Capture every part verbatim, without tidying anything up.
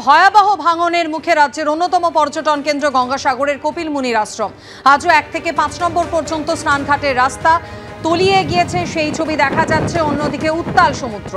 ভয়াবহ ভাঙনের মুখে রাজ্যের অন্যতম পর্যটন কেন্দ্র গঙ্গাসাগরের কপিলমুনির আশ্রম। আজও এক থেকে পাঁচ নম্বর পর্যন্ত স্নানঘাটের রাস্তা তলিয়ে গিয়েছে, সেই ছবি দেখা যাচ্ছে। অন্যদিকে উত্তাল সমুদ্র।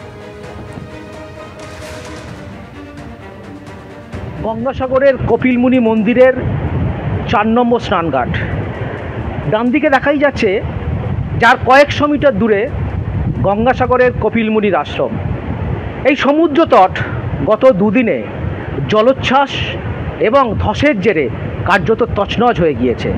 গঙ্গাসাগরের কপিলমুনি মন্দিরের চার নম্বর স্নানঘাট, ডান দিকে দেখাই যাচ্ছে, যার কয়েকশো মিটার দূরে গঙ্গাসাগরের কপিলমুনির আশ্রম। এই সমুদ্র তট গত দুদিনে জলোচ্ছ্বাস এবং ধসের জেরে কার্যত তছনছ হয়ে গিয়েছে।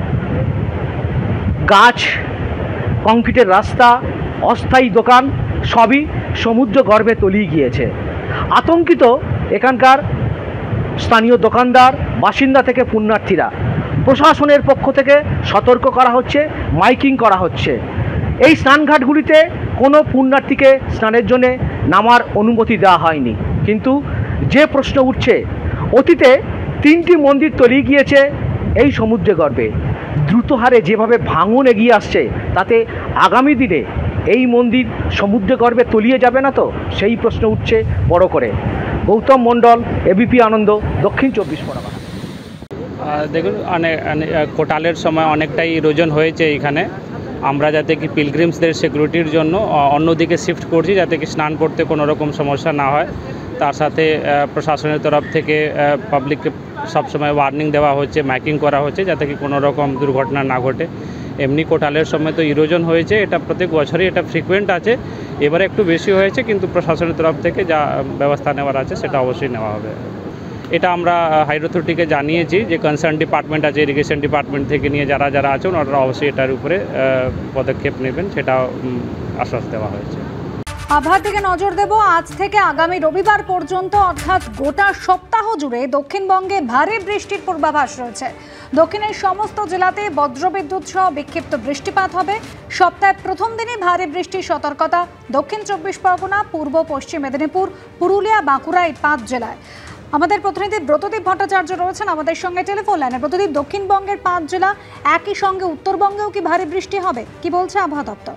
গাছ, কংক্রিটের রাস্তা, অস্থায়ী দোকান সবই সমুদ্র গর্ভে তলিয়ে গিয়েছে। আতঙ্কিত এখানকার স্থানীয় দোকানদার, বাসিন্দা থেকে পুণ্যার্থীরা। প্রশাসনের পক্ষ থেকে সতর্ক করা হচ্ছে, মাইকিং করা হচ্ছে। এই স্নানঘাটগুলিতে কোনো পুণ্যার্থীকে স্নানের জন্য নামার অনুমতি দেওয়া হয়নি। কিন্তু যে প্রশ্ন উঠছে, অতীতে তিনটি মন্দির তলিয়ে গিয়েছে এই সমুদ্রে গর্ভে। দ্রুত হারে যেভাবে ভাঙন এগিয়ে আসছে, তাতে আগামী দিনে এই মন্দির সমুদ্রে গর্ভে তলিয়ে যাবে না তো, সেই প্রশ্ন উঠছে বড় করে। গৌতম মণ্ডল, এবিপি আনন্দ, দক্ষিণ চব্বিশ পরগনা। দেখুন, অনেক কোটালের সময় অনেকটাই ইরোজন হয়েছে এখানে। আমরা যাতে কি পিলগ্রিমসদের সিকিউরিটির জন্য অন্যদিকে শিফট করছি, যাতে কি স্নান করতে কোনো রকম সমস্যা না হয়। তার সাথে প্রশাসনের তরফ থেকে পাবলিককে সবসময় ওয়ার্নিং দেওয়া হচ্ছে, মাইকিং করা হচ্ছে, যাতে কি কোনো রকম দুর্ঘটনা না ঘটে। এমনি কোটালের সময় তো ইরোজন হয়েছে, এটা প্রত্যেক বছরই এটা ফ্রিকুয়েন্ট আছে। এবারে একটু বেশি হয়েছে, কিন্তু প্রশাসনের তরফ থেকে যা ব্যবস্থা নেওয়ার আছে সেটা অবশ্যই নেওয়া হবে। এটা আমরা হাইড্রো অথরিটিকে জানিয়েছি, যে কনসার্ন ডিপার্টমেন্ট আছে, ইরিগেশন ডিপার্টমেন্ট থেকে নিয়ে যারা যারা আছেন ওনারা অবশ্যই এটার উপরে পদক্ষেপ নেবেন, সেটা আশ্বাস দেওয়া হয়েছে। আবহাওয়ার দিকে নজর দেব। আজ থেকে আগামী রবিবার পর্যন্ত, অর্থাৎ গোটা সপ্তাহ জুড়ে দক্ষিণবঙ্গে ভারী বৃষ্টির পূর্বাভাস রয়েছে। দক্ষিণের সমস্ত জেলাতে বজ্রবিদ্যুৎ সহ বিক্ষিপ্ত বৃষ্টিপাত হবে। সপ্তাহের প্রথম দিনে ভারী বৃষ্টির সতর্কতা দক্ষিণ চব্বিশ পরগনা, পূর্ব পশ্চিম মেদিনীপুর, পুরুলিয়া, বাঁকুড়া এই পাঁচ জেলায়। আমাদের প্রতিনিধি ব্রতদীপ ভট্টাচার্য রয়েছেন আমাদের সঙ্গে টেলিফোন লাইনে। ব্রতদীপ, দক্ষিণবঙ্গের পাঁচ জেলা, একই সঙ্গে উত্তরবঙ্গেও কি ভারী বৃষ্টি হবে, কি বলছে আবহাওয়া দপ্তর?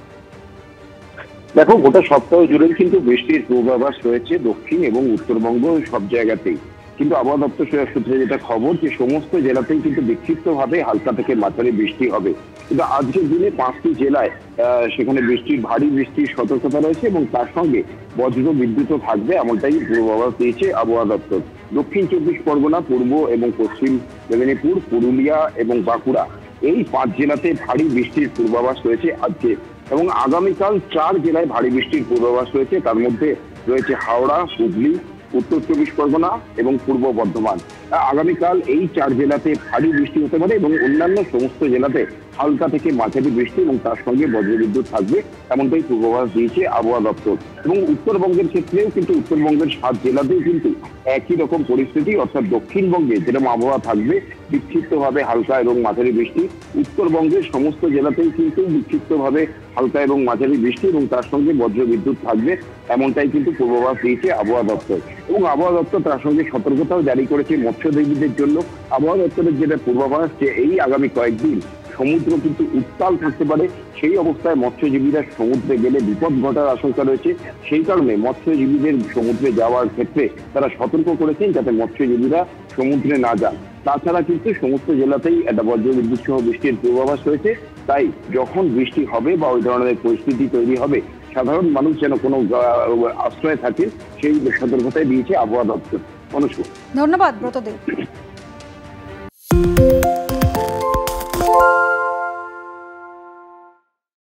দেখো, গোটা সপ্তাহ জুড়ে কিন্তু বৃষ্টির পূর্বাভাস রয়েছে দক্ষিণ এবং উত্তরবঙ্গ সব জায়গাতেই। কিন্তু আবহাওয়া দপ্তর সূত্রে যেটা খবর, যে সমস্ত জেলাতেই কিন্তু বিক্ষিপ্তভাবে হালকা থেকে মাঝারি বৃষ্টি হবে। কিন্তু আজকের দিনে পাঁচটি জেলায় সেখানে বৃষ্টির ভারী বৃষ্টির সতর্কতা রয়েছে এবং তার সঙ্গে বজ্র বিদ্যুৎও থাকবে, এমনটাই পূর্বাভাস দিয়েছে আবহাওয়া দপ্তর। দক্ষিণ চব্বিশ পরগনা, পূর্ব এবং পশ্চিম মেদিনীপুর, পুরুলিয়া এবং বাঁকুড়া এই পাঁচ জেলাতে ভারী বৃষ্টির পূর্বাভাস রয়েছে আজকে। এবং আগামীকাল চার জেলায় ভারী বৃষ্টির পূর্বাভাস রয়েছে। তার মধ্যে রয়েছে হাওড়া, হুগলি, উত্তর চব্বিশ পরগনা এবং পূর্ব বর্ধমান। আগামীকাল এই চার জেলাতে ভারী বৃষ্টি হতে পারে এবং অন্যান্য সমস্ত জেলাতে হালকা থেকে মাঝারি বৃষ্টি এবং তার সঙ্গে বজ্রবিদ্যুৎ থাকবে, এমনটাই পূর্বাভাস দিয়েছে আবহাওয়া দপ্তর। এবং উত্তরবঙ্গের ক্ষেত্রেও কিন্তু উত্তরবঙ্গের সাত জেলাতেও কিন্তু একই রকম পরিস্থিতি, অর্থাৎ দক্ষিণবঙ্গে যেরকম আবহাওয়া থাকবে বিক্ষিপ্তভাবে হালকা এবং মাঝারি বৃষ্টি, উত্তরবঙ্গের সমস্ত জেলাতেই কিন্তু বিক্ষিপ্তভাবে হালকা এবং মাঝারি বৃষ্টি এবং তার সঙ্গে বজ্রবিদ্যুৎ থাকবে, এমনটাই কিন্তু পূর্বাভাস দিয়েছে আবহাওয়া দপ্তর। এবং আবহাওয়া দপ্তর তার সঙ্গে সতর্কতাও জারি করেছে মৎস্যজীবীদের জন্য। আবহাওয়া দপ্তরের যেটা পূর্বাভাস, যে এই আগামী কয়েকদিন সমুদ্র কিন্তু উত্তাল থাকতে পারে। সেই অবস্থায় মৎস্যজীবীরা সমুদ্রে গেলে বিপদ ঘটার আশঙ্কা রয়েছে। সেই কারণে মৎস্যজীবীদের সমুদ্রে যাওয়ার ক্ষেত্রে তারা সতর্ক করেছেন, যাতে মৎস্যজীবীরা সমুদ্রে না যান। তাছাড়া কিন্তু সমস্ত জেলাতেই একটা বজ্রবিদ্যুৎ সহ বৃষ্টির পূর্বাভাস রয়েছে। তাই যখন বৃষ্টি হবে বা ওই ধরনের পরিস্থিতি তৈরি হবে, সাধারণ মানুষ যেন কোনো আশ্রয়ে থাকে, সেই সতর্কতাই দিয়েছে আবহাওয়া দপ্তর। অনুষ্কা, ধন্যবাদ ব্রতদীপ।